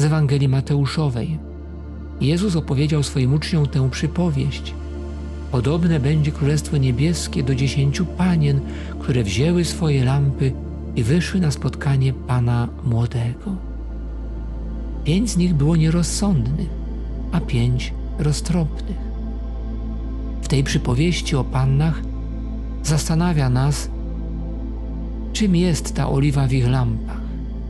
Ewangelii Mateuszowej. Jezus opowiedział swoim uczniom tę przypowieść. Podobne będzie Królestwo Niebieskie do 10 panien, które wzięły swoje lampy i wyszły na spotkanie Pana młodego. 5 z nich było nierozsądnych, a 5 roztropnych. W tej przypowieści o pannach zastanawia nas, czym jest ta oliwa w ich lampach.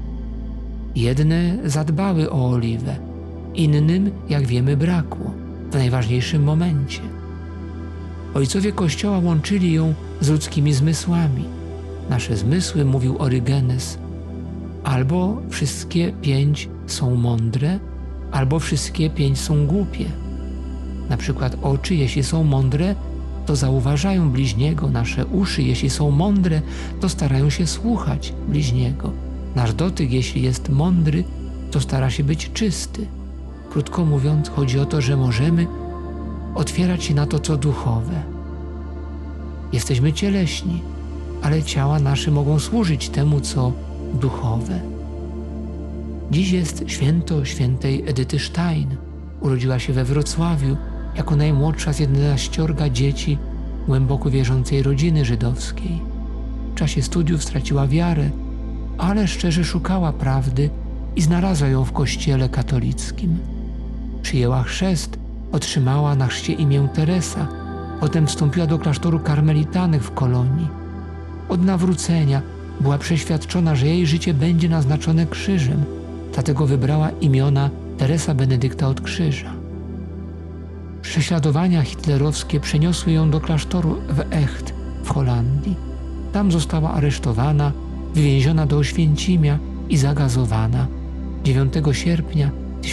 Jedne zadbały o oliwę, innym, jak wiemy, brakło w najważniejszym momencie. Ojcowie Kościoła łączyli ją z ludzkimi zmysłami. Nasze zmysły, mówił Orygenes, albo wszystkie 5 są mądre, albo wszystkie 5 są głupie. Na przykład oczy, jeśli są mądre, to zauważają bliźniego, nasze uszy, jeśli są mądre, to starają się słuchać bliźniego. Nasz dotyk, jeśli jest mądry, to stara się być czysty. Krótko mówiąc, chodzi o to, że możemy otwierać się na to, co duchowe. Jesteśmy cieleśni, ale ciała nasze mogą służyć temu, co duchowe. Dziś jest święto świętej Edyty Stein. Urodziła się we Wrocławiu jako najmłodsza z 11 dzieci głęboko wierzącej rodziny żydowskiej. W czasie studiów straciła wiarę, ale szczerze szukała prawdy i znalazła ją w Kościele katolickim. Przyjęła chrzest, otrzymała na chrzcie imię Teresa, potem wstąpiła do klasztoru karmelitanek w Kolonii. Od nawrócenia była przeświadczona, że jej życie będzie naznaczone krzyżem, dlatego wybrała imiona Teresa Benedykta od Krzyża. Prześladowania hitlerowskie przeniosły ją do klasztoru w Echt w Holandii. Tam została aresztowana, wywieziona do Oświęcimia i zagazowana 9 sierpnia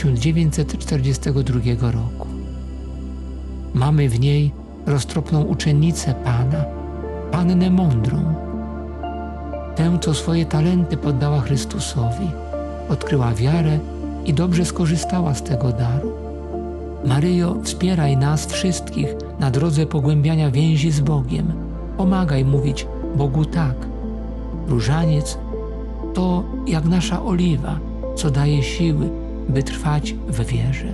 1942 roku. Mamy w niej roztropną uczennicę Pana, Pannę mądrą, tę, co swoje talenty poddała Chrystusowi, odkryła wiarę i dobrze skorzystała z tego daru. Maryjo, wspieraj nas wszystkich na drodze pogłębiania więzi z Bogiem. Pomagaj mówić Bogu tak. Różaniec to jak nasza oliwa, co daje siły, by trwać w wierze.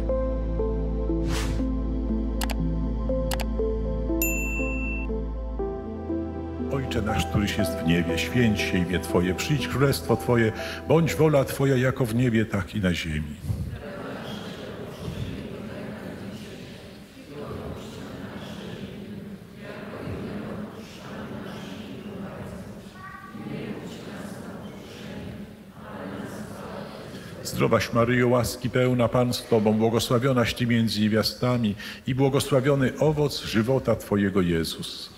Ojcze nasz, któryś jest w niebie, święć się imię Twoje, przyjdź królestwo Twoje, bądź wola Twoja jako w niebie, tak i na ziemi. Zdrowaś Maryjo, łaski pełna, Pan z Tobą, błogosławionaś Ty między niewiastami i błogosławiony owoc żywota Twojego, Jezus.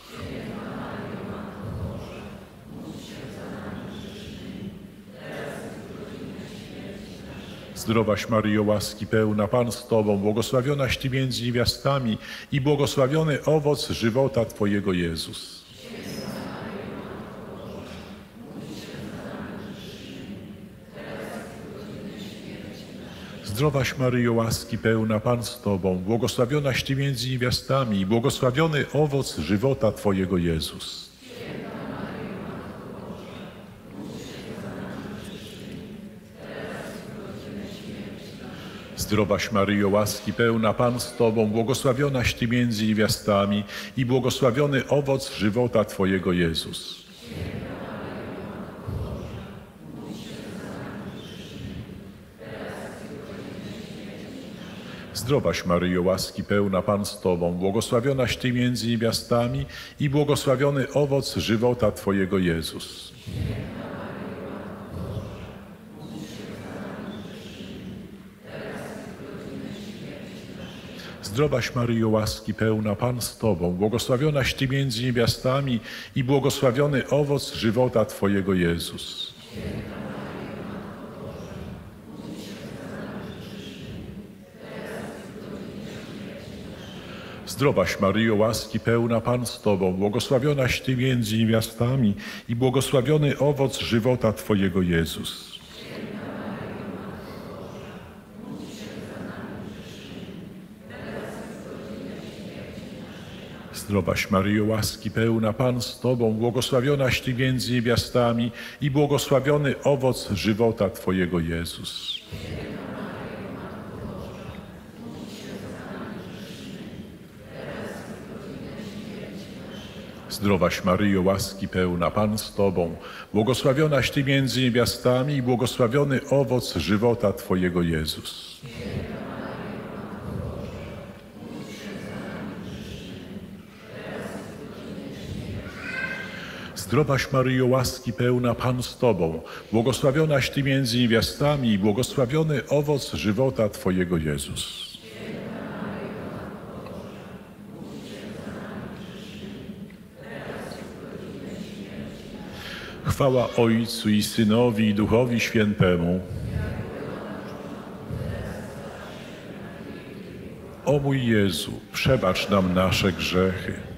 Zdrowaś Maryjo, łaski pełna, Pan z Tobą, błogosławionaś Ty między niewiastami i błogosławiony owoc żywota Twojego, Jezus. Zdrowaś Maryjo, łaski pełna, Pan z Tobą, błogosławionaś Ty między niewiastami i błogosławiony owoc żywota Twojego, Jezus. Zdrowaś Maryjo, łaski pełna, Pan z Tobą, błogosławionaś Ty między niewiastami i błogosławiony owoc żywota Twojego, Jezus. Zdrowaś Maryjo, łaski pełna, Pan z Tobą, błogosławionaś Ty między niewiastami i błogosławiony owoc żywota Twojego, Jezus. Zdrowaś Maryjo, łaski pełna, Pan z Tobą, błogosławionaś Ty między niewiastami i błogosławiony owoc żywota Twojego, Jezus. Zdrowaś Maryjo, łaski pełna, Pan z Tobą, błogosławionaś Ty między niewiastami i błogosławiony owoc żywota Twojego, Jezus. Zdrowaś Maryjo, łaski pełna, Pan z Tobą, błogosławionaś Ty między niewiastami i błogosławiony owoc żywota Twojego, Jezus. Zdrowaś Maryjo, łaski pełna, Pan z Tobą, błogosławionaś Ty między niewiastami i błogosławiony owoc żywota Twojego Jezus. Zdrowaś Maryjo, łaski pełna, Pan z Tobą, błogosławionaś Ty między niewiastami i błogosławiony owoc żywota Twojego Jezus. Chwała Ojcu i Synowi i Duchowi Świętemu. O mój Jezu, przebacz nam nasze grzechy,